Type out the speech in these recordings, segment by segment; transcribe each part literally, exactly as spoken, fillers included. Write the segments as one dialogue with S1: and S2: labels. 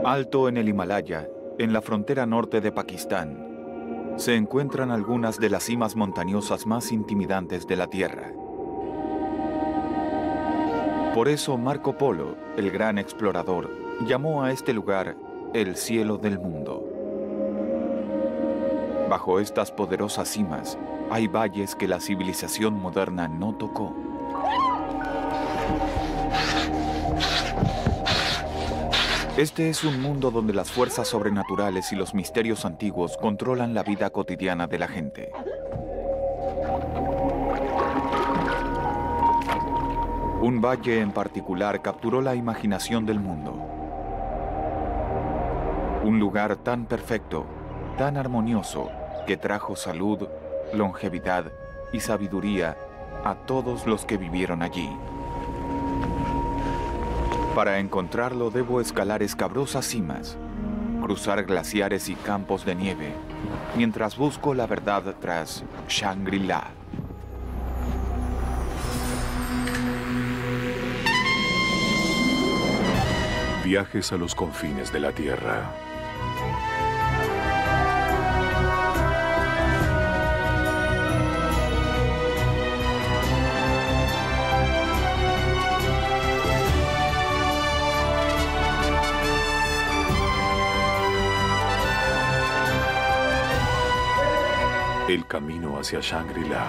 S1: Alto en el Himalaya, en la frontera norte de Pakistán, se encuentran algunas de las cimas montañosas más intimidantes de la Tierra. Por eso Marco Polo, el gran explorador, llamó a este lugar el cielo del mundo. Bajo estas poderosas cimas hay valles que la civilización moderna no tocó. Este es un mundo donde las fuerzas sobrenaturales y los misterios antiguos controlan la vida cotidiana de la gente. Un valle en particular capturó la imaginación del mundo. Un lugar tan perfecto, tan armonioso, que trajo salud, longevidad y sabiduría a todos los que vivieron allí. Para encontrarlo debo escalar escabrosas cimas, cruzar glaciares y campos de nieve, mientras busco la verdad tras Shangri-La.
S2: Viajes a los confines de la Tierra. El camino hacia Shangri-La.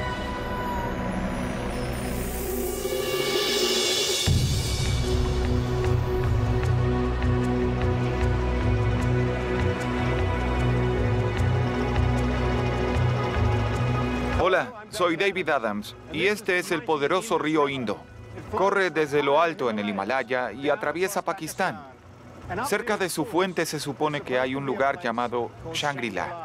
S1: Hola, soy David Adams y este es el poderoso río Indo. Corre desde lo alto en el Himalaya y atraviesa Pakistán. Cerca de su fuente se supone que hay un lugar llamado Shangri-La.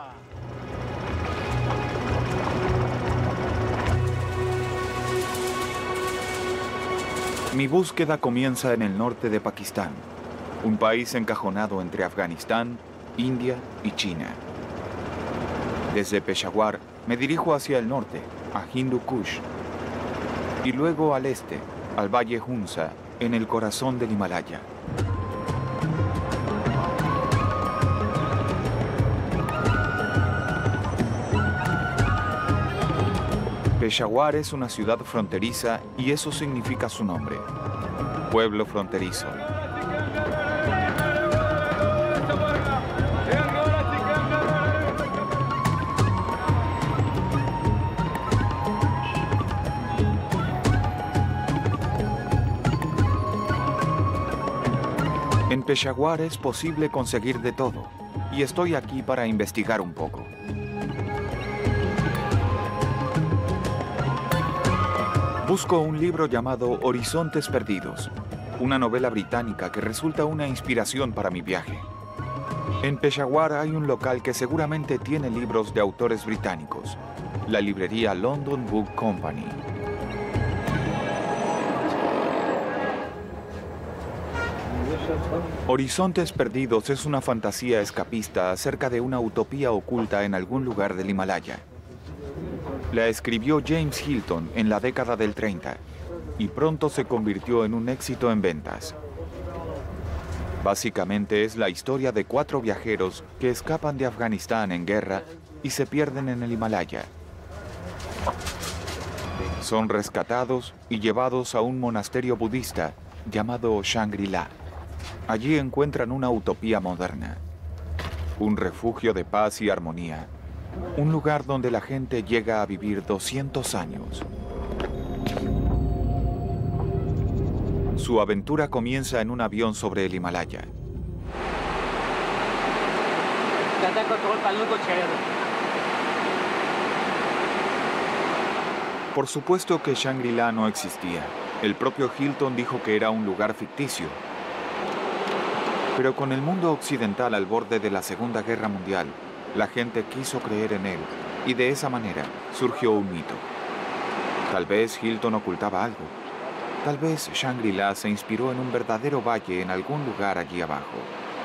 S1: Mi búsqueda comienza en el norte de Pakistán, un país encajonado entre Afganistán, India y China. Desde Peshawar me dirijo hacia el norte, a Hindu Kush, y luego al este, al valle Hunza, en el corazón del Himalaya. Peshawar es una ciudad fronteriza y eso significa su nombre, pueblo fronterizo. En Peshawar es posible conseguir de todo, y estoy aquí para investigar un poco. Busco un libro llamado Horizontes Perdidos, una novela británica que resulta una inspiración para mi viaje. En Peshawar hay un local que seguramente tiene libros de autores británicos, la librería London Book Company. Horizontes Perdidos es una fantasía escapista acerca de una utopía oculta en algún lugar del Himalaya. La escribió James Hilton en la década del treinta y pronto se convirtió en un éxito en ventas. Básicamente es la historia de cuatro viajeros que escapan de Afganistán en guerra y se pierden en el Himalaya. Son rescatados y llevados a un monasterio budista llamado Shangri-La. Allí encuentran una utopía moderna, un refugio de paz y armonía. Un lugar donde la gente llega a vivir doscientos años. Su aventura comienza en un avión sobre el Himalaya. Por supuesto que Shangri-La no existía. El propio Hilton dijo que era un lugar ficticio. Pero con el mundo occidental al borde de la Segunda Guerra Mundial, la gente quiso creer en él, y de esa manera surgió un mito. Tal vez Hilton ocultaba algo. Tal vez Shangri-La se inspiró en un verdadero valle en algún lugar allí abajo.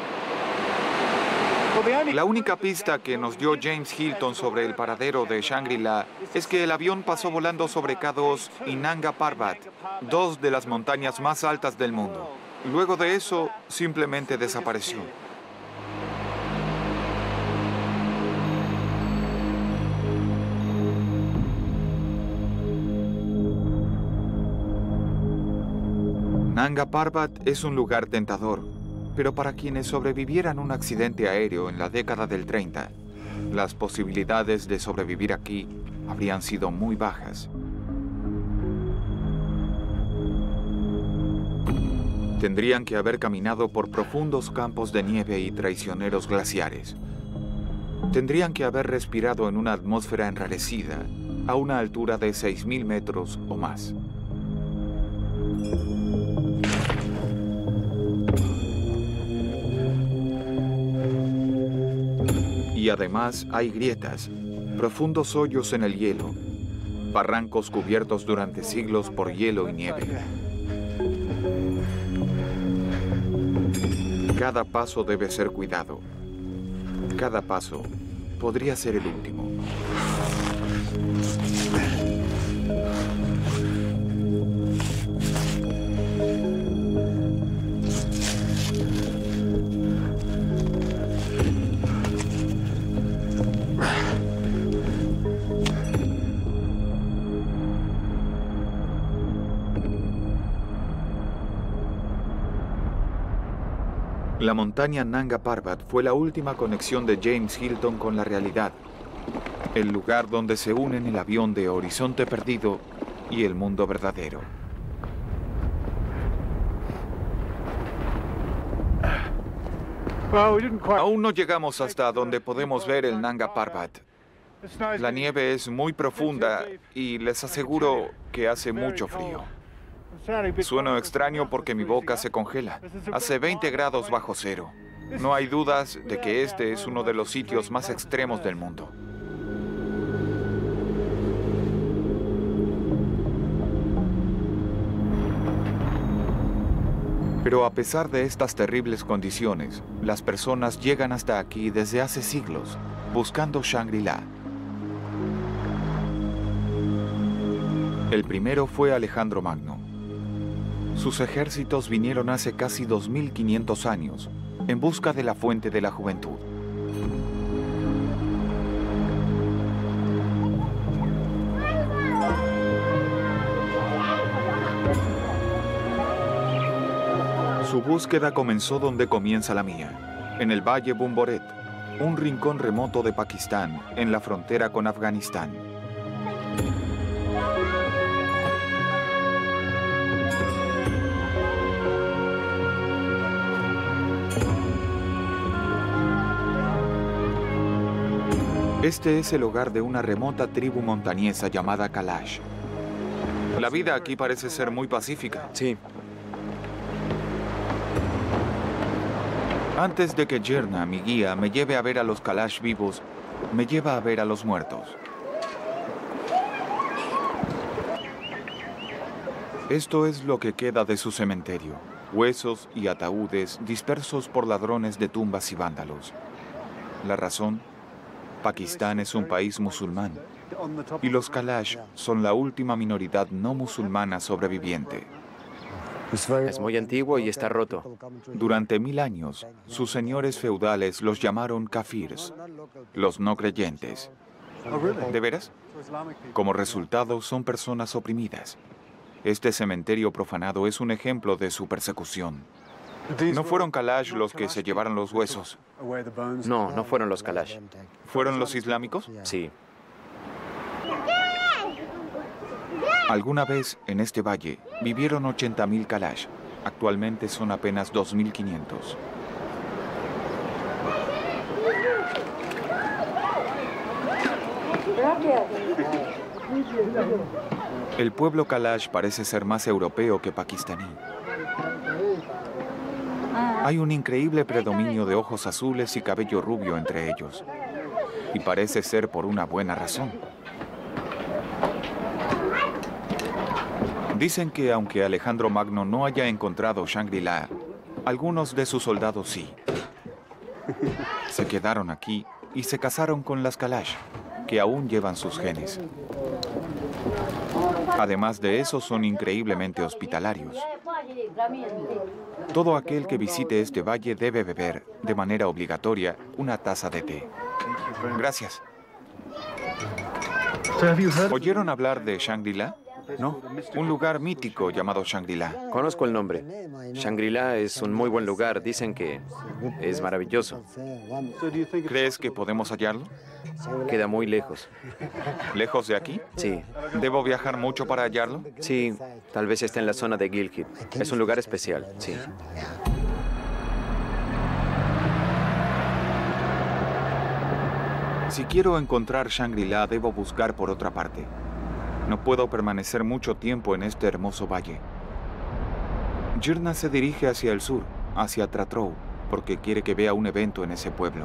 S1: La única pista que nos dio James Hilton sobre el paradero de Shangri-La es que el avión pasó volando sobre K dos y Nanga Parbat, dos de las montañas más altas del mundo. Luego de eso, simplemente desapareció. Nanga Parbat es un lugar tentador, pero para quienes sobrevivieran un accidente aéreo en la década del treinta, las posibilidades de sobrevivir aquí habrían sido muy bajas. Tendrían que haber caminado por profundos campos de nieve y traicioneros glaciares. Tendrían que haber respirado en una atmósfera enrarecida a una altura de seis mil metros o más. Y además hay grietas, profundos hoyos en el hielo, barrancos cubiertos durante siglos por hielo y nieve. Cada paso debe ser cuidado. Cada paso podría ser el último. La montaña Nanga Parbat fue la última conexión de James Hilton con la realidad, el lugar donde se unen el avión de Horizonte Perdido y el mundo verdadero. Aún no llegamos hasta donde podemos ver el Nanga Parbat. La nieve es muy profunda y les aseguro que hace mucho frío. Sueno extraño porque mi boca se congela. Hace veinte grados bajo cero. No hay dudas de que este es uno de los sitios más extremos del mundo. Pero a pesar de estas terribles condiciones, las personas llegan hasta aquí desde hace siglos, buscando Shangri-La. El primero fue Alejandro Magno. Sus ejércitos vinieron hace casi dos mil quinientos años, en busca de la fuente de la juventud. Su búsqueda comenzó donde comienza la mía, en el Valle Bumboret, un rincón remoto de Pakistán, en la frontera con Afganistán. Este es el hogar de una remota tribu montañesa llamada Kalash. La vida aquí parece ser muy pacífica.
S3: Sí.
S1: Antes de que Yerna, mi guía, me lleve a ver a los Kalash vivos, me lleva a ver a los muertos. Esto es lo que queda de su cementerio. Huesos y ataúdes dispersos por ladrones de tumbas y vándalos. La razón: Pakistán es un país musulmán y los Kalash son la última minoridad no musulmana sobreviviente.
S3: Es muy antiguo y está roto.
S1: Durante mil años, sus señores feudales los llamaron kafirs, los no creyentes. ¿De veras? Como resultado, son personas oprimidas. Este cementerio profanado es un ejemplo de su persecución. ¿No fueron Kalash los que se llevaron los huesos?
S3: No, no fueron los Kalash.
S1: ¿Fueron los islámicos?
S3: Sí.
S1: Alguna vez en este valle vivieron ochenta mil Kalash. Actualmente son apenas dos mil quinientos. El pueblo Kalash parece ser más europeo que pakistaní. Hay un increíble predominio de ojos azules y cabello rubio entre ellos. Y parece ser por una buena razón. Dicen que aunque Alejandro Magno no haya encontrado Shangri-La, algunos de sus soldados sí. Se quedaron aquí y se casaron con las Kalash, que aún llevan sus genes. Además de eso, son increíblemente hospitalarios. Todo aquel que visite este valle debe beber, de manera obligatoria, una taza de té. Gracias. ¿Oyeron hablar de Shangri-La?
S3: No.
S1: Un lugar mítico llamado Shangri-La.
S3: Conozco el nombre. Shangri-La es un muy buen lugar. Dicen que es maravilloso.
S1: ¿Crees que podemos hallarlo?
S3: Queda muy lejos.
S1: ¿Lejos de aquí?
S3: Sí.
S1: ¿Debo viajar mucho para hallarlo?
S3: Sí, tal vez esté en la zona de Gilgit. Es un lugar especial, sí.
S1: Si quiero encontrar Shangri-La, debo buscar por otra parte. No puedo permanecer mucho tiempo en este hermoso valle. Jirna se dirige hacia el sur, hacia Tratrou, porque quiere que vea un evento en ese pueblo.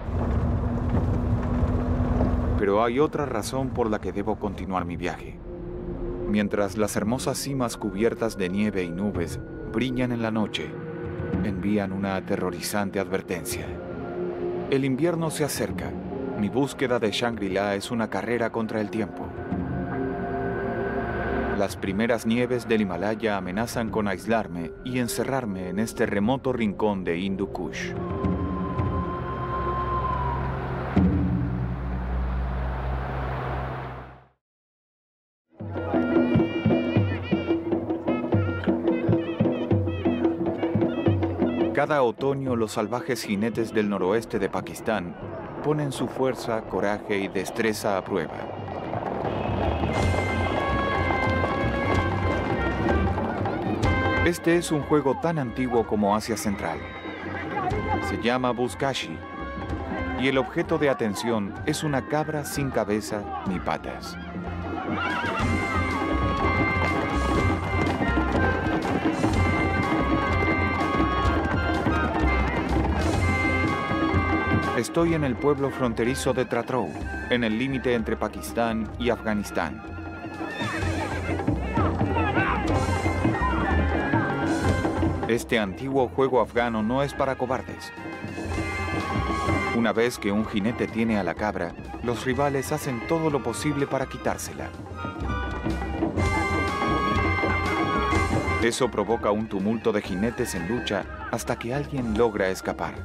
S1: Pero hay otra razón por la que debo continuar mi viaje. Mientras las hermosas cimas cubiertas de nieve y nubes brillan en la noche, envían una aterrorizante advertencia. El invierno se acerca. Mi búsqueda de Shangri-La es una carrera contra el tiempo. Las primeras nieves del Himalaya amenazan con aislarme y encerrarme en este remoto rincón de Hindu Kush. Cada otoño, los salvajes jinetes del noroeste de Pakistán ponen su fuerza, coraje y destreza a prueba. Este es un juego tan antiguo como Asia Central. Se llama Buzkashi y el objeto de atención es una cabra sin cabeza ni patas. Estoy en el pueblo fronterizo de Tratrou, en el límite entre Pakistán y Afganistán. Este antiguo juego afgano no es para cobardes. Una vez que un jinete tiene a la cabra, los rivales hacen todo lo posible para quitársela. Eso provoca un tumulto de jinetes en lucha hasta que alguien logra escapar.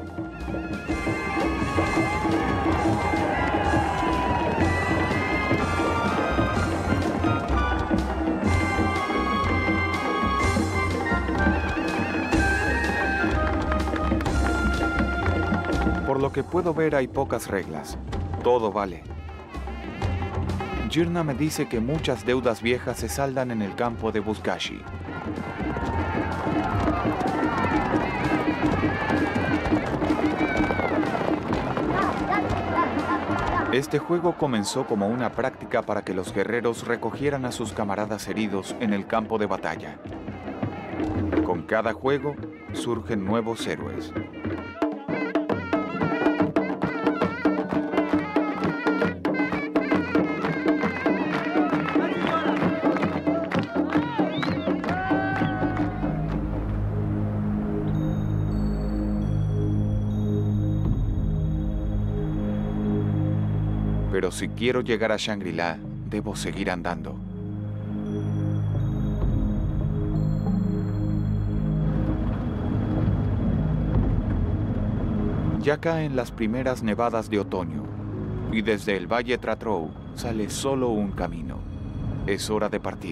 S1: Por lo que puedo ver, hay pocas reglas. Todo vale. Jirna me dice que muchas deudas viejas se saldan en el campo de Buzkashi. Este juego comenzó como una práctica para que los guerreros recogieran a sus camaradas heridos en el campo de batalla. Con cada juego surgen nuevos héroes. Pero si quiero llegar a Shangri-La, debo seguir andando. Ya caen las primeras nevadas de otoño, y desde el Valle Tratrou sale solo un camino. Es hora de partir.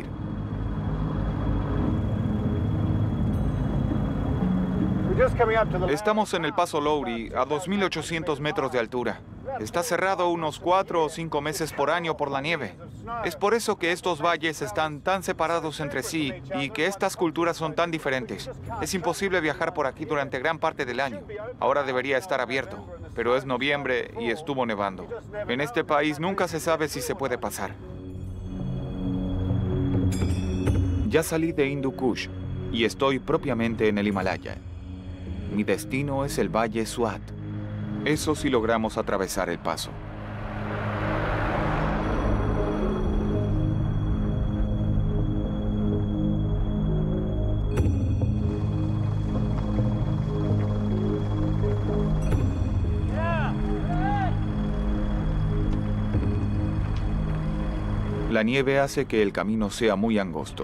S1: Estamos en el Paso Lowry, a dos mil ochocientos metros de altura. Está cerrado unos cuatro o cinco meses por año por la nieve. Es por eso que estos valles están tan separados entre sí y que estas culturas son tan diferentes. Es imposible viajar por aquí durante gran parte del año. Ahora debería estar abierto, pero es noviembre y estuvo nevando. En este país nunca se sabe si se puede pasar. Ya salí de Hindu Kush y estoy propiamente en el Himalaya. Mi destino es el Valle Swat. Eso si logramos atravesar el paso. La nieve hace que el camino sea muy angosto.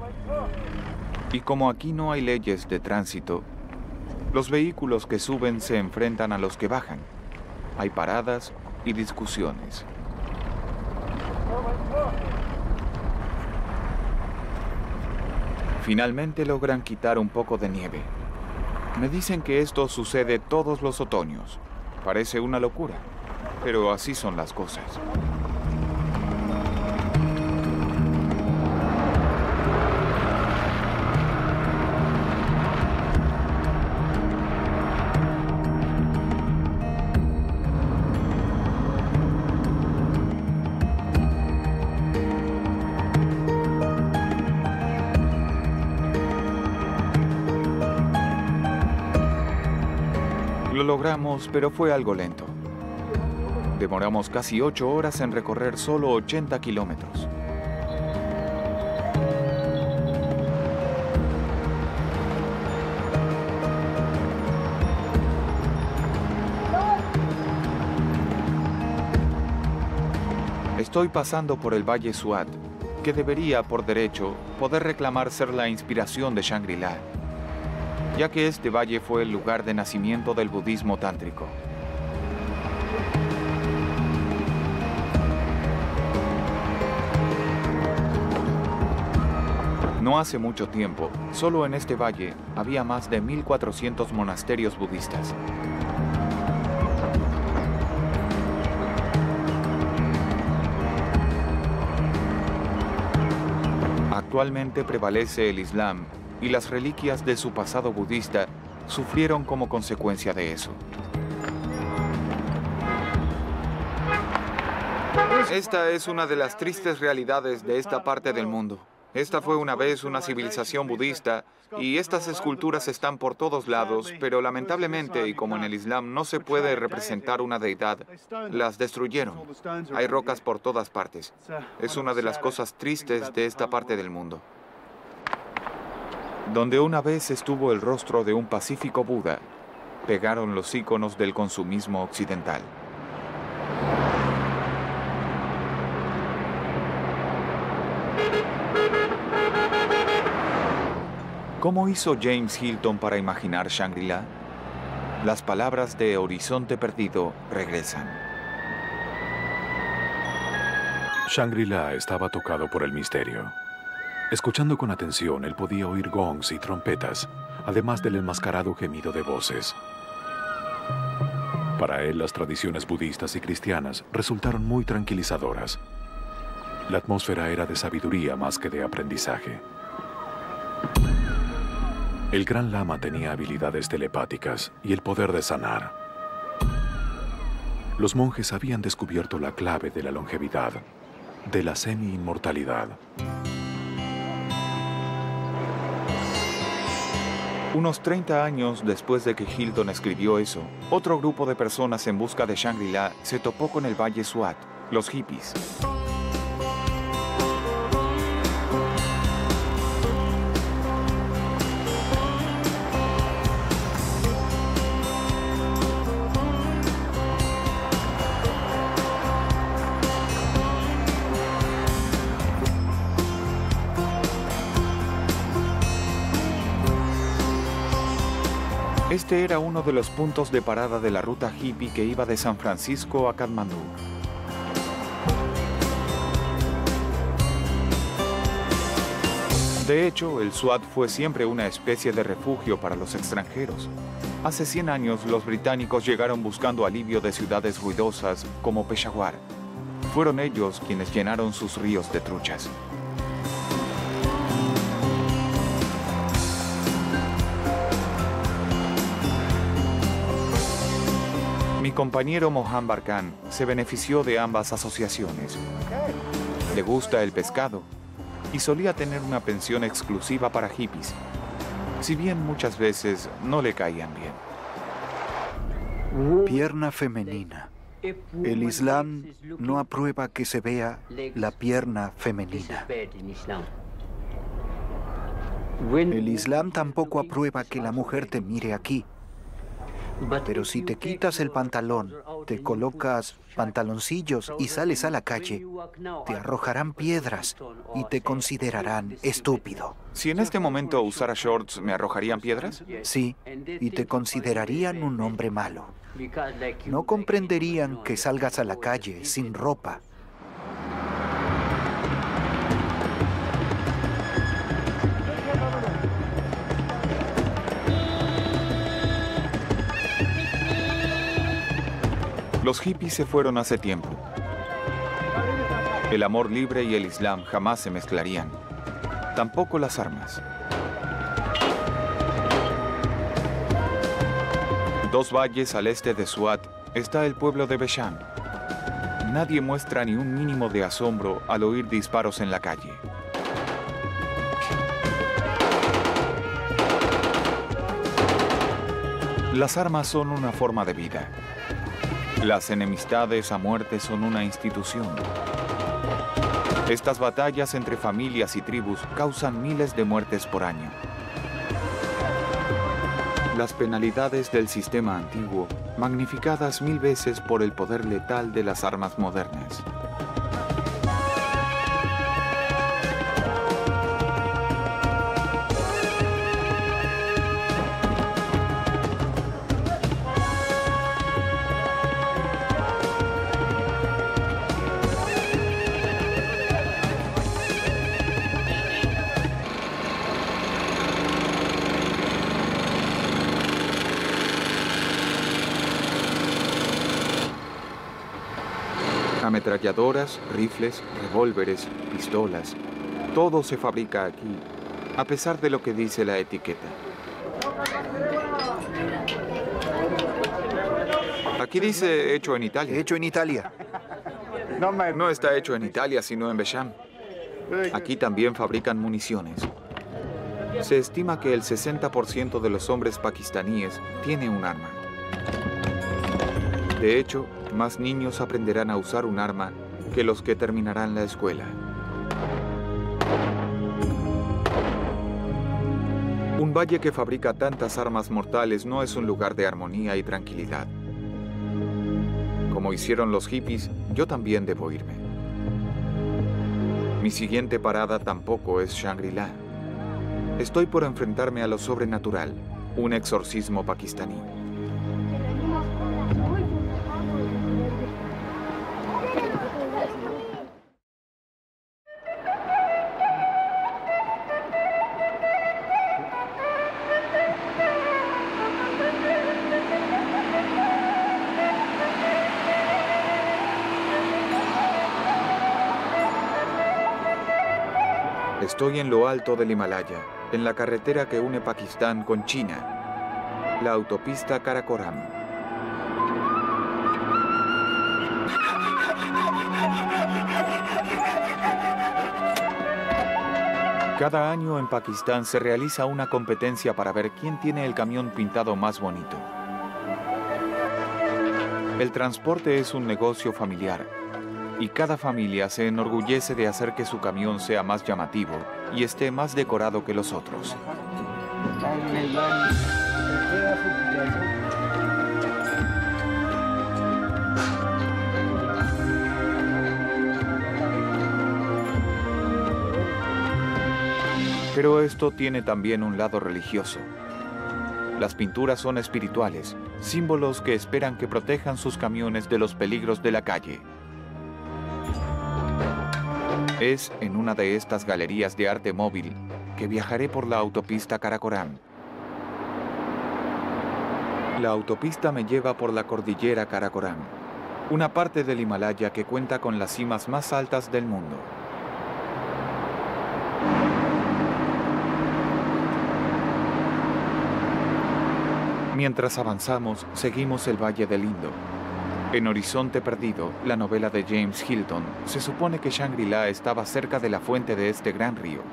S1: Y como aquí no hay leyes de tránsito, los vehículos que suben se enfrentan a los que bajan. Hay paradas y discusiones. Finalmente logran quitar un poco de nieve. Me dicen que esto sucede todos los otoños. Parece una locura, pero así son las cosas. Lo logramos, pero fue algo lento. Demoramos casi ocho horas en recorrer solo ochenta kilómetros. Estoy pasando por el Valle Suat, que debería, por derecho, poder reclamar ser la inspiración de Shangri-La, ya que este valle fue el lugar de nacimiento del budismo tántrico. No hace mucho tiempo, solo en este valle había más de mil cuatrocientos monasterios budistas. Actualmente prevalece el Islam y las reliquias de su pasado budista sufrieron como consecuencia de eso. Esta es una de las tristes realidades de esta parte del mundo. Esta fue una vez una civilización budista y estas esculturas están por todos lados, pero lamentablemente, y como en el Islam no se puede representar una deidad, las destruyeron. Hay rocas por todas partes. Es una de las cosas tristes de esta parte del mundo. Donde una vez estuvo el rostro de un pacífico Buda, pegaron los íconos del consumismo occidental. ¿Cómo hizo James Hilton para imaginar Shangri-La? Las palabras de Horizonte Perdido regresan.
S2: Shangri-La estaba tocado por el misterio. Escuchando con atención, él podía oír gongs y trompetas, además del enmascarado gemido de voces. Para él, las tradiciones budistas y cristianas resultaron muy tranquilizadoras. La atmósfera era de sabiduría más que de aprendizaje. El Gran Lama tenía habilidades telepáticas y el poder de sanar. Los monjes habían descubierto la clave de la longevidad, de la semi-inmortalidad.
S1: Unos treinta años después de que Hilton escribió eso, otro grupo de personas en busca de Shangri-La se topó con el Valle Suat, los hippies. Este era uno de los puntos de parada de la ruta hippie que iba de San Francisco a Katmandú. De hecho, el Suat fue siempre una especie de refugio para los extranjeros. Hace cien años, los británicos llegaron buscando alivio de ciudades ruidosas como Peshawar. Fueron ellos quienes llenaron sus ríos de truchas. Mi compañero Mohan Barkan se benefició de ambas asociaciones. Le gusta el pescado y solía tener una pensión exclusiva para hippies, si bien muchas veces no le caían bien.
S4: Pierna femenina. El Islam no aprueba que se vea la pierna femenina. El Islam tampoco aprueba que la mujer te mire aquí. Pero si te quitas el pantalón, te colocas pantaloncillos y sales a la calle, te arrojarán piedras y te considerarán estúpido.
S1: Si en este momento usara shorts, ¿me arrojarían piedras?
S4: Sí, y te considerarían un hombre malo. No comprenderían que salgas a la calle sin ropa.
S1: Los hippies se fueron hace tiempo. El amor libre y el Islam jamás se mezclarían. Tampoco las armas. Dos valles al este de Suat está el pueblo de Beshan. Nadie muestra ni un mínimo de asombro al oír disparos en la calle. Las armas son una forma de vida. Las enemistades a muerte son una institución. Estas batallas entre familias y tribus causan miles de muertes por año. Las penalidades del sistema antiguo, magnificadas mil veces por el poder letal de las armas modernas. Ametralladoras, rifles, revólveres, pistolas. Todo se fabrica aquí, a pesar de lo que dice la etiqueta. Aquí dice hecho en Italia.
S4: Hecho en Italia.
S1: No está hecho en Italia, sino en Beshan. Aquí también fabrican municiones. Se estima que el sesenta por ciento de los hombres pakistaníes tiene un arma. De hecho, más niños aprenderán a usar un arma que los que terminarán la escuela. Un valle que fabrica tantas armas mortales no es un lugar de armonía y tranquilidad. Como hicieron los hippies, yo también debo irme. Mi siguiente parada tampoco es Shangri-La. Estoy por enfrentarme a lo sobrenatural, un exorcismo pakistaní. Estoy en lo alto del Himalaya, en la carretera que une Pakistán con China, la autopista Karakoram. Cada año en Pakistán se realiza una competencia para ver quién tiene el camión pintado más bonito. El transporte es un negocio familiar y cada familia se enorgullece de hacer que su camión sea más llamativo y esté más decorado que los otros. Pero esto tiene también un lado religioso. Las pinturas son espirituales, símbolos que esperan que protejan sus camiones de los peligros de la calle. Es en una de estas galerías de arte móvil que viajaré por la autopista Karakoram. La autopista me lleva por la cordillera Karakoram, una parte del Himalaya que cuenta con las cimas más altas del mundo. Mientras avanzamos, seguimos el Valle del Indo. En Horizonte Perdido, la novela de James Hilton, se supone que Shangri-La estaba cerca de la fuente de este gran río.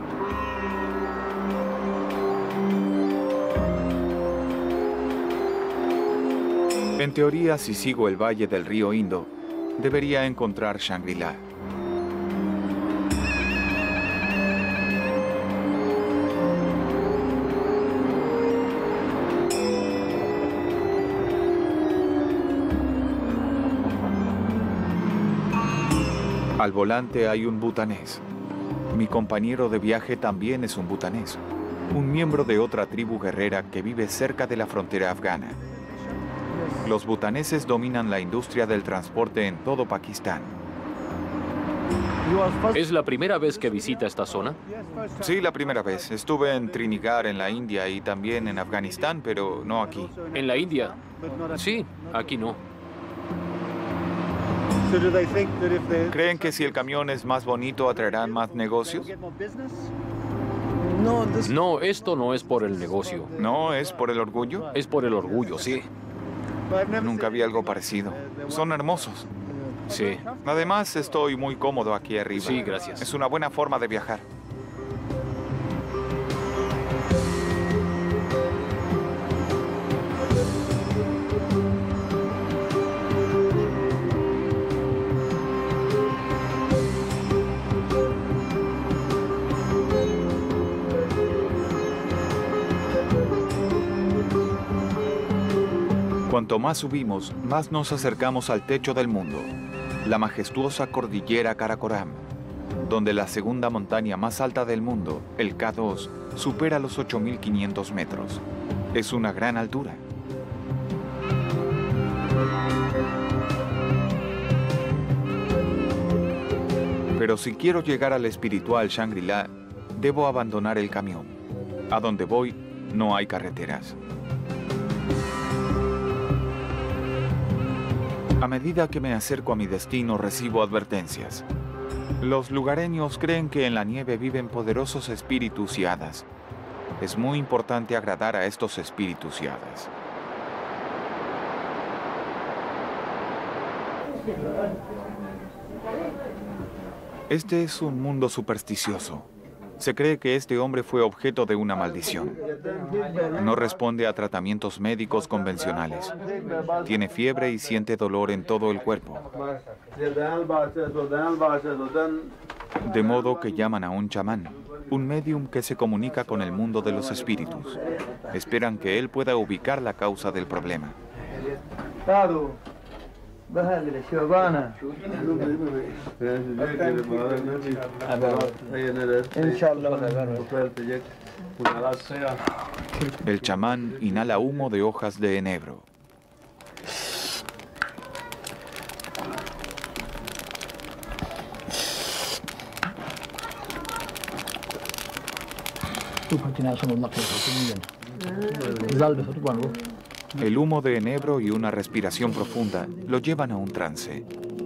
S1: En teoría, si sigo el valle del río Indo, debería encontrar Shangri-La. Al volante hay un butanés. Mi compañero de viaje también es un butanés, un miembro de otra tribu guerrera que vive cerca de la frontera afgana. Los butaneses dominan la industria del transporte en todo Pakistán.
S5: ¿Es la primera vez que visita esta zona?
S1: Sí, la primera vez. Estuve en Trinidad, en la India, y también en Afganistán, pero no aquí.
S5: ¿En la India? Sí, aquí no.
S1: ¿Creen que si el camión es más bonito atraerán más negocios?
S5: No, esto no es por el negocio.
S1: ¿No es por el orgullo?
S5: Es por el orgullo, sí.
S1: Nunca vi algo parecido. Son hermosos.
S5: Sí.
S1: Además, estoy muy cómodo aquí arriba.
S5: Sí, gracias.
S1: Es una buena forma de viajar. Cuanto más subimos, más nos acercamos al techo del mundo, la majestuosa cordillera Karakoram, donde la segunda montaña más alta del mundo, el K dos, supera los ocho mil quinientos metros. Es una gran altura. Pero si quiero llegar al espiritual Shangri-La, debo abandonar el camión. A donde voy, no hay carreteras. A medida que me acerco a mi destino, recibo advertencias. Los lugareños creen que en la nieve viven poderosos espíritus y hadas. Es muy importante agradar a estos espíritus y hadas. Este es un mundo supersticioso. Se cree que este hombre fue objeto de una maldición. No responde a tratamientos médicos convencionales. Tiene fiebre y siente dolor en todo el cuerpo. De modo que llaman a un chamán, un médium que se comunica con el mundo de los espíritus. Esperan que él pueda ubicar la causa del problema. El chamán inhala humo de hojas de enebro. El humo de enebro y una respiración profunda lo llevan a un trance.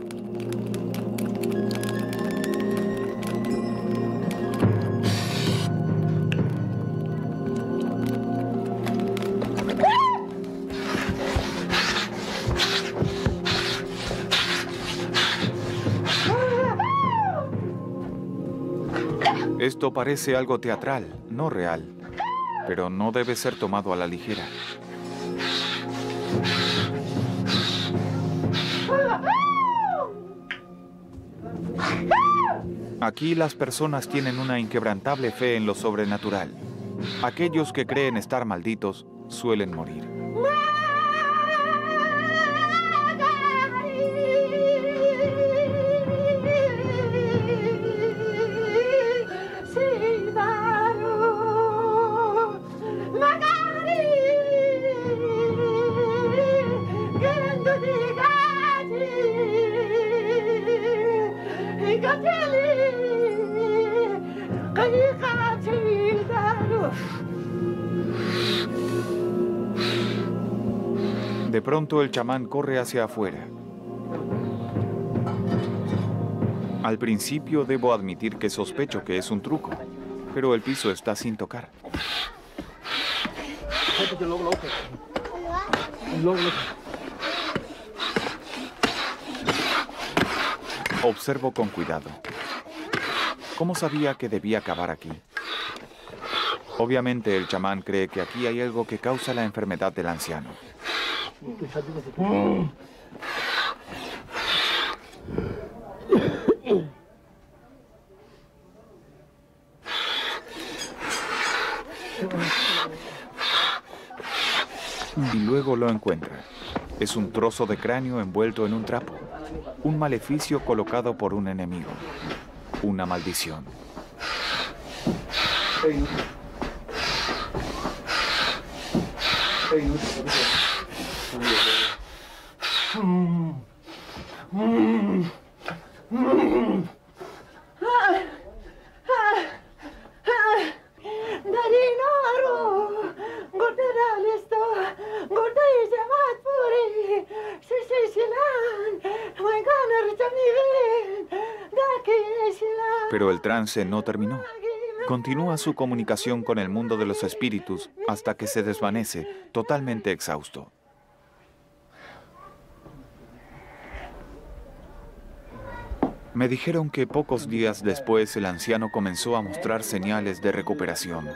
S1: Esto parece algo teatral, no real, pero no debe ser tomado a la ligera. Aquí las personas tienen una inquebrantable fe en lo sobrenatural. Aquellos que creen estar malditos suelen morir. De pronto el chamán corre hacia afuera. Al principio debo admitir que sospecho que es un truco, pero el piso está sin tocar. Observo con cuidado. ¿Cómo sabía que debía acabar aquí? Obviamente el chamán cree que aquí hay algo que causa la enfermedad del anciano. Y luego lo encuentra. Es un trozo de cráneo envuelto en un trapo. un maleficio colocado por un enemigo, una maldición. Pero el trance no terminó. Continúa su comunicación con el mundo de los espíritus hasta que se desvanece, totalmente exhausto. Me dijeron que pocos días después el anciano comenzó a mostrar señales de recuperación.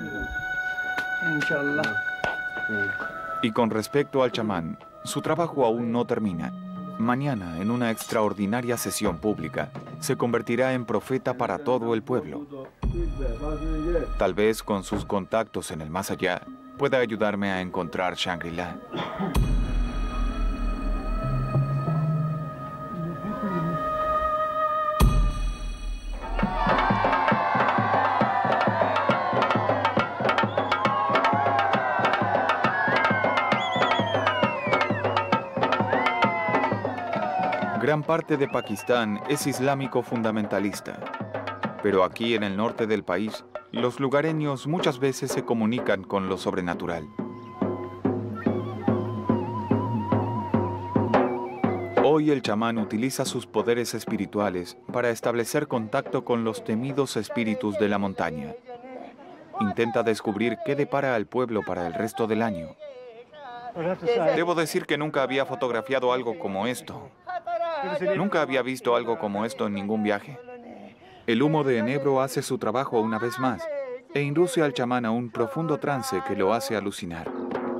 S1: Y con respecto al chamán, su trabajo aún no termina. Mañana, en una extraordinaria sesión pública, se convertirá en profeta para todo el pueblo. Tal vez con sus contactos en el más allá, pueda ayudarme a encontrar Shangri-La. Gran parte de Pakistán es islámico fundamentalista, pero aquí en el norte del país, los lugareños muchas veces se comunican con lo sobrenatural. Hoy el chamán utiliza sus poderes espirituales para establecer contacto con los temidos espíritus de la montaña. Intenta descubrir qué depara al pueblo para el resto del año. Debo decir que nunca había fotografiado algo como esto. Nunca había visto algo como esto en ningún viaje. El humo de enebro hace su trabajo una vez más e induce al chamán a un profundo trance que lo hace alucinar.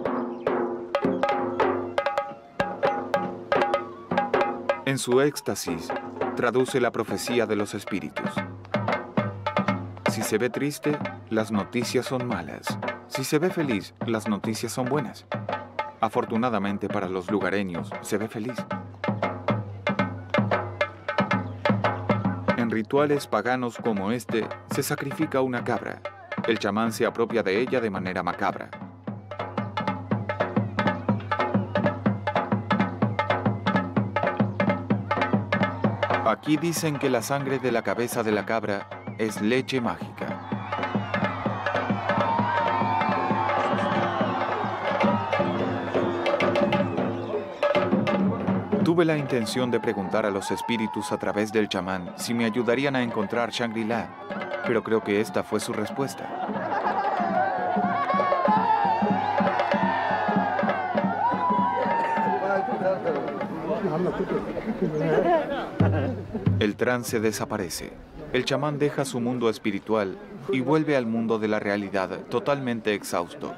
S1: En su éxtasis, traduce la profecía de los espíritus. Si se ve triste, las noticias son malas. Si se ve feliz, las noticias son buenas. Afortunadamente para los lugareños, se ve feliz. En rituales paganos como este, se sacrifica una cabra. El chamán se apropia de ella de manera macabra. Aquí dicen que la sangre de la cabeza de la cabra es leche mágica. Tuve la intención de preguntar a los espíritus a través del chamán si me ayudarían a encontrar Shangri-La, pero creo que esta fue su respuesta. El trance desaparece. El chamán deja su mundo espiritual y vuelve al mundo de la realidad totalmente exhausto.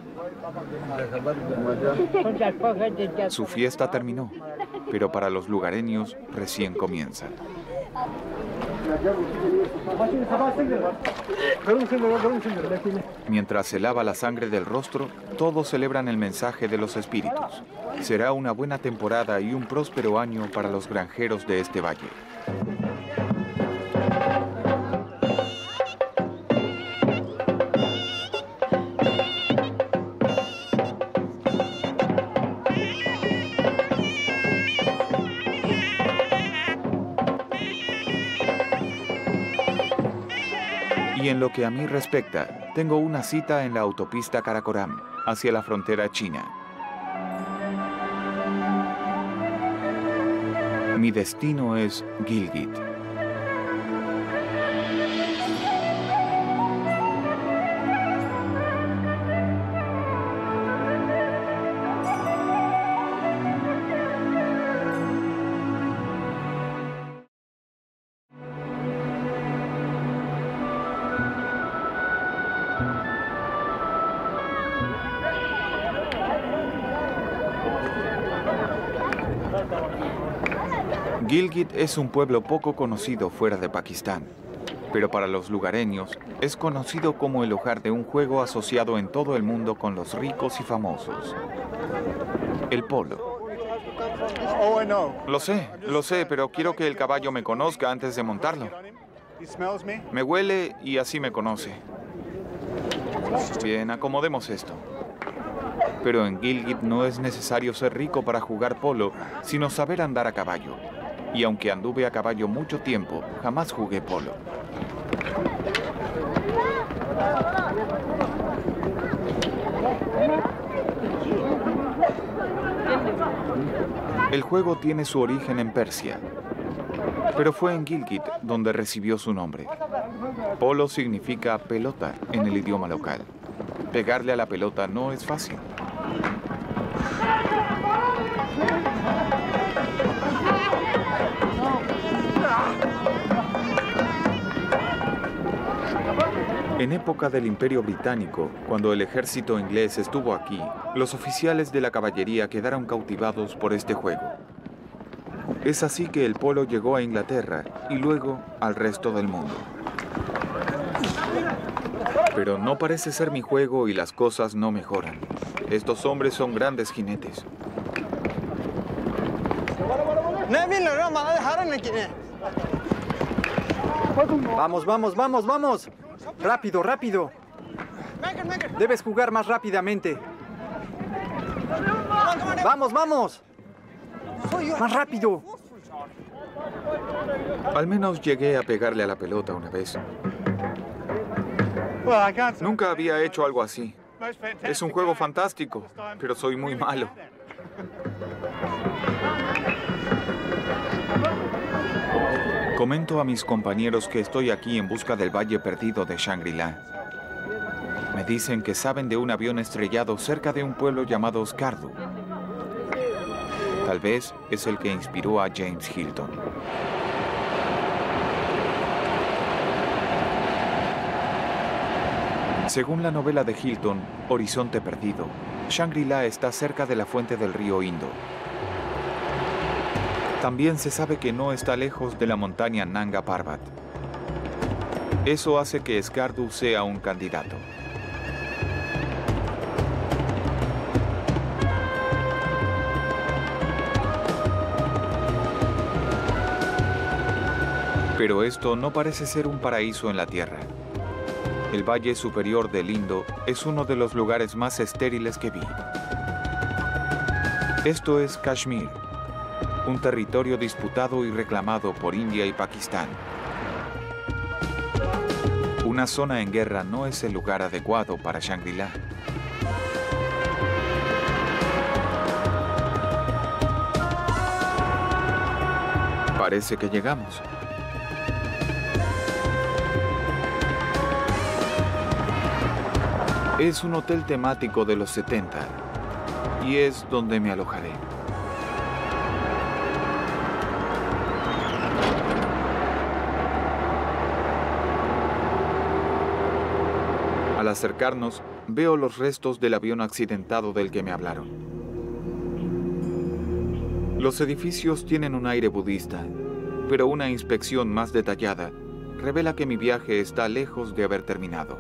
S1: Su fiesta terminó, pero para los lugareños recién comienza. Mientras se lava la sangre del rostro, todos celebran el mensaje de los espíritus. Será una buena temporada y un próspero año para los granjeros de este valle. Y en lo que a mí respecta, tengo una cita en la autopista Karakoram, hacia la frontera china. Mi destino es Gilgit. Gilgit es un pueblo poco conocido fuera de Pakistán, pero para los lugareños es conocido como el hogar de un juego asociado en todo el mundo con los ricos y famosos, el polo. Lo sé, lo sé, pero quiero que el caballo me conozca antes de montarlo. Me huele y así me conoce. Bien, acomodemos esto. Pero en Gilgit no es necesario ser rico para jugar polo, sino saber andar a caballo. Y aunque anduve a caballo mucho tiempo, jamás jugué polo. El juego tiene su origen en Persia, pero fue en Gilgit donde recibió su nombre. Polo significa pelota en el idioma local. Pegarle a la pelota no es fácil. En época del Imperio Británico, cuando el ejército inglés estuvo aquí, los oficiales de la caballería quedaron cautivados por este juego. Es así que el polo llegó a Inglaterra y luego al resto del mundo. Pero no parece ser mi juego y las cosas no mejoran. Estos hombres son grandes jinetes.
S6: Vamos, vamos, vamos, vamos. Rápido, rápido. Debes jugar más rápidamente. Vamos, vamos. Más rápido.
S1: Al menos llegué a pegarle a la pelota una vez. Nunca había hecho algo así. Es un juego fantástico, pero soy muy malo. Comento a mis compañeros que estoy aquí en busca del valle perdido de Shangri-La. Me dicen que saben de un avión estrellado cerca de un pueblo llamado Skardu. Tal vez es el que inspiró a James Hilton. Según la novela de Hilton, Horizonte Perdido, Shangri-La está cerca de la fuente del río Indo. También se sabe que no está lejos de la montaña Nanga Parbat. Eso hace que Skardu sea un candidato. Pero esto no parece ser un paraíso en la tierra. El valle superior del Indo es uno de los lugares más estériles que vi. Esto es Kashmir, un territorio disputado y reclamado por India y Pakistán. Una zona en guerra no es el lugar adecuado para Shangri-La. Parece que llegamos. Es un hotel temático de los setenta y es donde me alojaré. Al acercarnos, veo los restos del avión accidentado del que me hablaron. Los edificios tienen un aire budista, pero una inspección más detallada revela que mi viaje está lejos de haber terminado.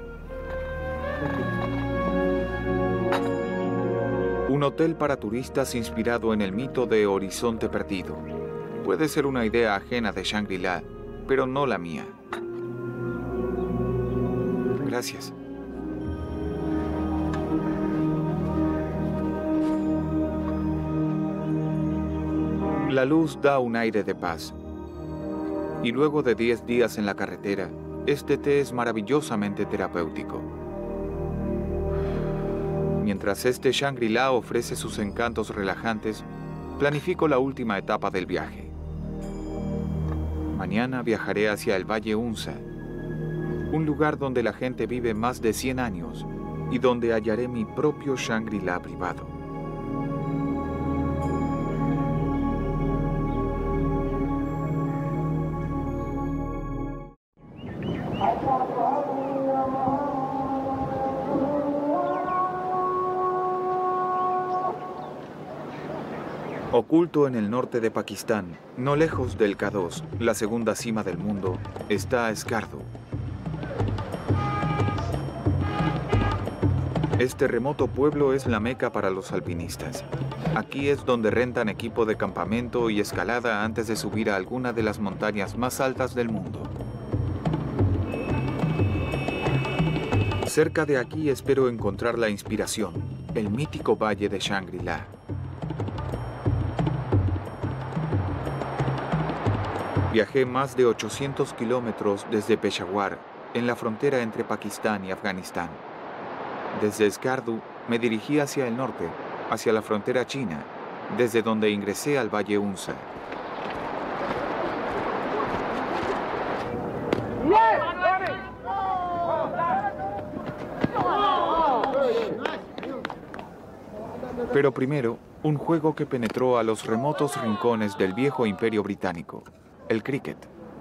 S1: Un hotel para turistas inspirado en el mito de Horizonte Perdido. Puede ser una idea ajena de Shangri-La, pero no la mía. Gracias. La luz da un aire de paz. Y luego de diez días en la carretera, este té es maravillosamente terapéutico. Mientras este Shangri-La ofrece sus encantos relajantes, planifico la última etapa del viaje. Mañana viajaré hacia el Valle Unza, un lugar donde la gente vive más de cien años y donde hallaré mi propio Shangri-La privado. Oculto en el norte de Pakistán, no lejos del K dos, la segunda cima del mundo, está Skardu. Este remoto pueblo es la meca para los alpinistas. Aquí es donde rentan equipo de campamento y escalada antes de subir a alguna de las montañas más altas del mundo. Cerca de aquí espero encontrar la inspiración, el mítico valle de Shangri-La. Viajé más de ochocientos kilómetros desde Peshawar, en la frontera entre Pakistán y Afganistán. Desde Skardu me dirigí hacia el norte, hacia la frontera china, desde donde ingresé al Valle Unza. Pero primero, un juego que penetró a los remotos rincones del viejo imperio británico, el cricket.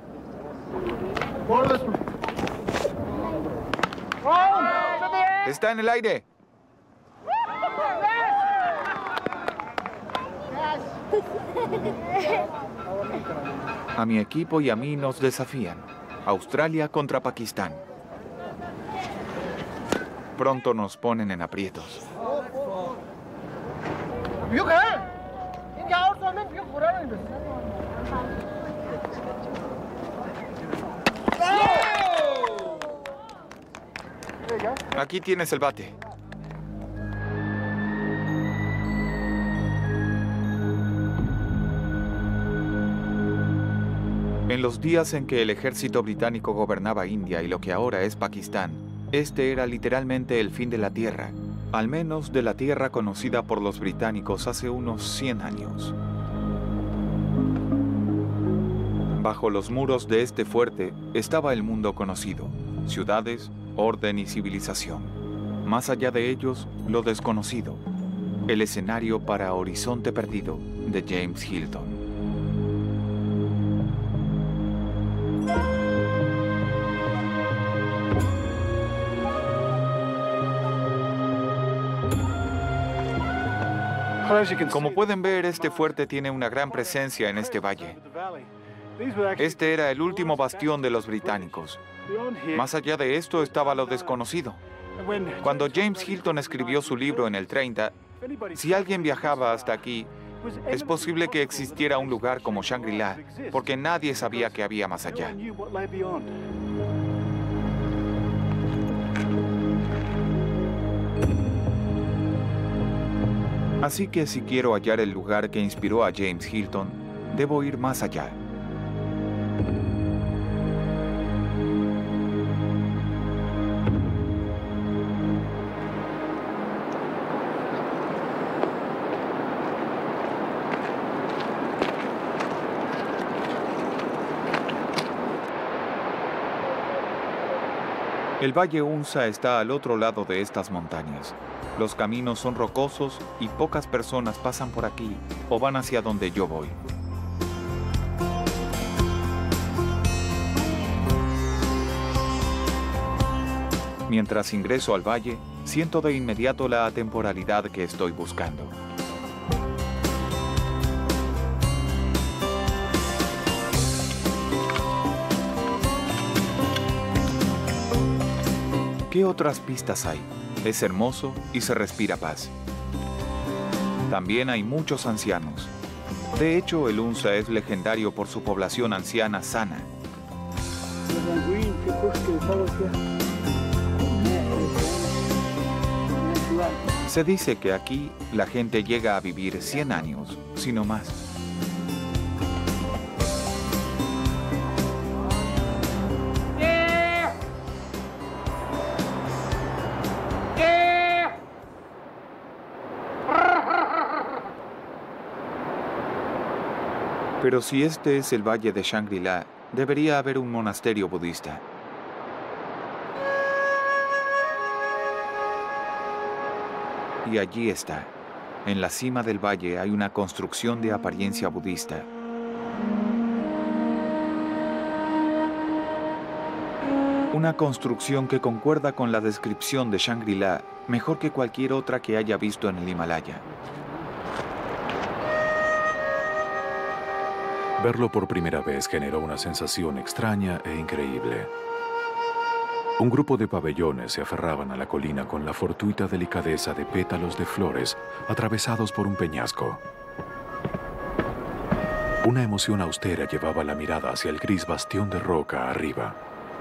S1: ¡Está en el aire! A mi equipo y a mí nos desafían. Australia contra Pakistán. Pronto nos ponen en aprietos. Aquí tienes el bate. En los días en que el ejército británico gobernaba India y lo que ahora es Pakistán, este era literalmente el fin de la tierra, al menos de la tierra conocida por los británicos hace unos cien años. Bajo los muros de este fuerte estaba el mundo conocido, ciudades, orden y civilización. Más allá de ellos, lo desconocido, el escenario para Horizonte Perdido de James Hilton. Como pueden ver, este fuerte tiene una gran presencia en este valle. Este era el último bastión de los británicos. Más allá de esto estaba lo desconocido. Cuando James Hilton escribió su libro en el treinta, si alguien viajaba hasta aquí, es posible que existiera un lugar como Shangri-La, porque nadie sabía que había más allá. Así que si quiero hallar el lugar que inspiró a James Hilton, debo ir más allá. El Valle Unza está al otro lado de estas montañas. Los caminos son rocosos y pocas personas pasan por aquí o van hacia donde yo voy. Mientras ingreso al valle, siento de inmediato la atemporalidad que estoy buscando. ¿Qué otras pistas hay? Es hermoso y se respira paz. También hay muchos ancianos. De hecho, el Unza es legendario por su población anciana sana. Se dice que aquí la gente llega a vivir cien años, si no más. Pero si este es el valle de Shangri-La, debería haber un monasterio budista. Y allí está. En la cima del valle hay una construcción de apariencia budista. Una construcción que concuerda con la descripción de Shangri-La mejor que cualquier otra que haya visto en el Himalaya.
S2: Verlo por primera vez generó una sensación extraña e increíble. Un grupo de pabellones se aferraban a la colina con la fortuita delicadeza de pétalos de flores atravesados por un peñasco. Una emoción austera llevaba la mirada hacia el gris bastión de roca arriba.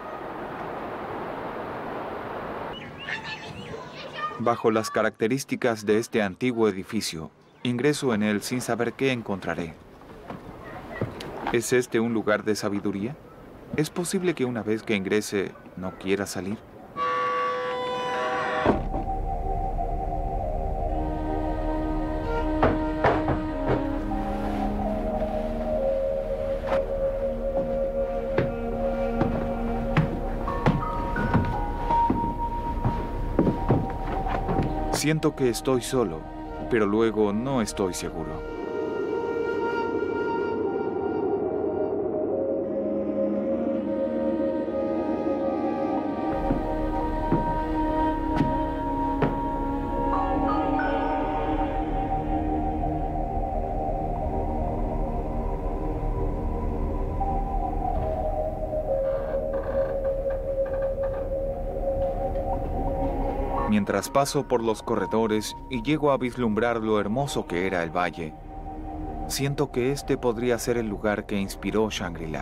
S1: Bajo las características de este antiguo edificio, ingreso en él sin saber qué encontraré. ¿Es este un lugar de sabiduría? ¿Es posible que una vez que ingrese no quiera salir? Siento que estoy solo, pero luego no estoy seguro. Mientras paso por los corredores y llego a vislumbrar lo hermoso que era el valle, siento que este podría ser el lugar que inspiró Shangri-La.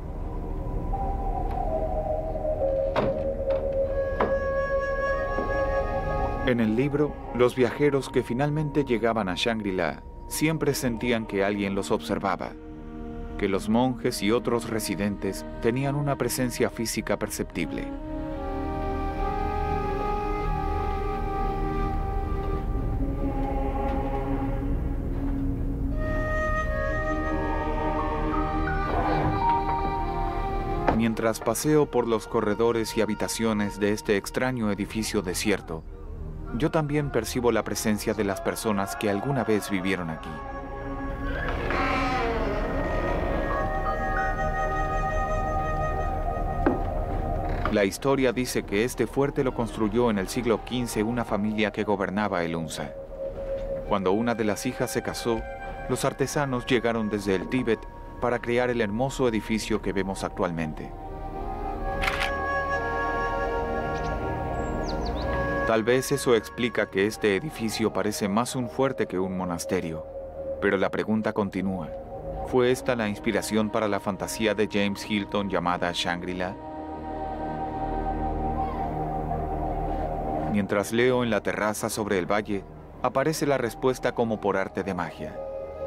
S1: En el libro, los viajeros que finalmente llegaban a Shangri-La siempre sentían que alguien los observaba, que los monjes y otros residentes tenían una presencia física perceptible. Mientras paseo por los corredores y habitaciones de este extraño edificio desierto, yo también percibo la presencia de las personas que alguna vez vivieron aquí. La historia dice que este fuerte lo construyó en el siglo quince una familia que gobernaba el Hunza. Cuando una de las hijas se casó, los artesanos llegaron desde el Tíbet para crear el hermoso edificio que vemos actualmente. Tal vez eso explica que este edificio parece más un fuerte que un monasterio, pero la pregunta continúa. ¿Fue esta la inspiración para la fantasía de James Hilton llamada Shangri-La? Mientras leo en la terraza sobre el valle, aparece la respuesta como por arte de magia.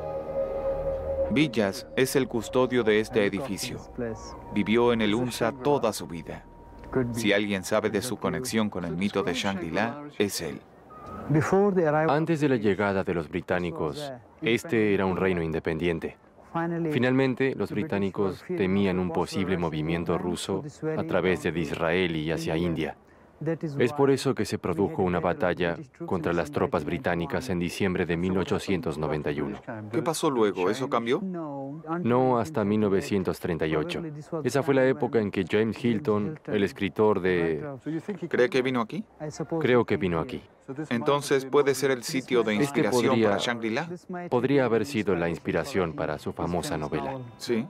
S1: Villas es el custodio de este edificio. Vivió en el Hunza toda su vida. Si alguien sabe de su conexión con el mito de Shangri-La, es él.
S3: Antes de la llegada de los británicos, este era un reino independiente. Finalmente, los británicos temían un posible movimiento ruso a través de Israel y hacia India. Es por eso que se produjo una batalla contra las tropas británicas en diciembre de mil ochocientos noventa y uno.
S1: ¿Qué pasó luego? ¿Eso cambió?
S3: No hasta mil novecientos treinta y ocho. Esa fue la época en que James Hilton, el escritor de...
S1: ¿Cree que vino aquí?
S3: Creo que vino aquí.
S1: Entonces, ¿puede ser el sitio de inspiración
S3: este podría,
S1: para Shangri-La?
S3: Podría haber sido la inspiración para su famosa novela.
S1: Sí.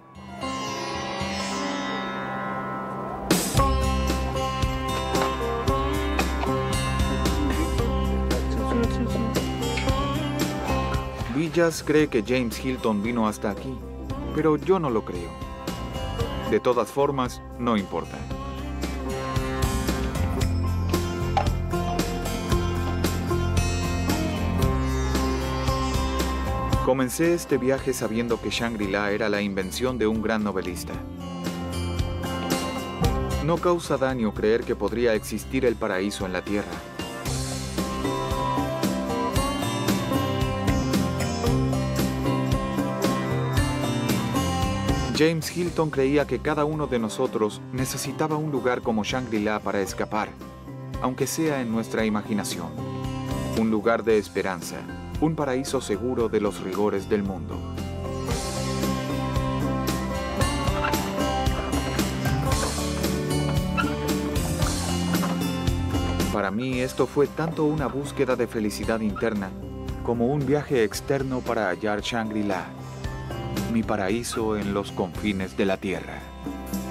S1: Villas cree que James Hilton vino hasta aquí, pero yo no lo creo. De todas formas, no importa. Comencé este viaje sabiendo que Shangri-La era la invención de un gran novelista. No causa daño creer que podría existir el paraíso en la tierra. James Hilton creía que cada uno de nosotros necesitaba un lugar como Shangri-La para escapar, aunque sea en nuestra imaginación. Un lugar de esperanza, un paraíso seguro de los rigores del mundo. Para mí esto fue tanto una búsqueda de felicidad interna como un viaje externo para hallar Shangri-La, mi paraíso en los confines de la tierra.